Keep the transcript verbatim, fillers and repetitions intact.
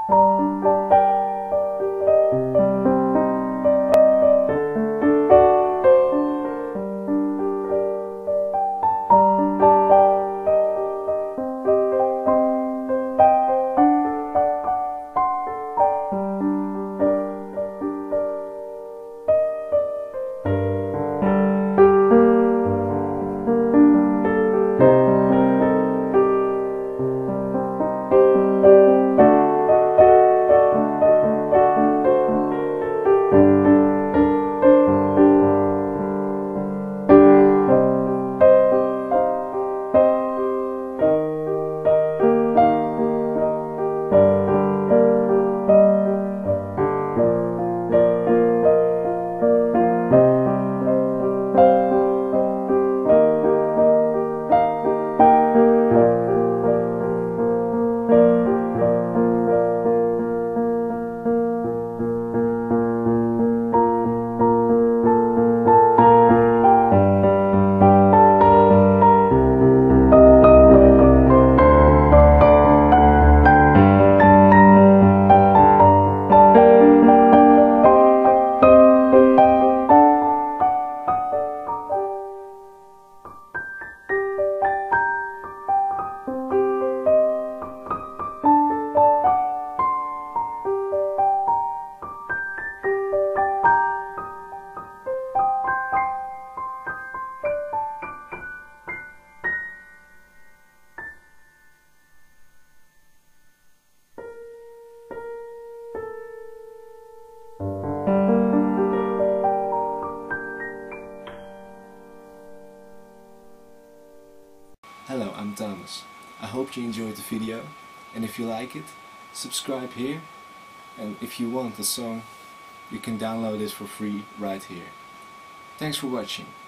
Hello, I'm Thomas. I hope you enjoyed the video, and if you like it, subscribe here, and if you want the song, you can download it for free right here. Thanks for watching.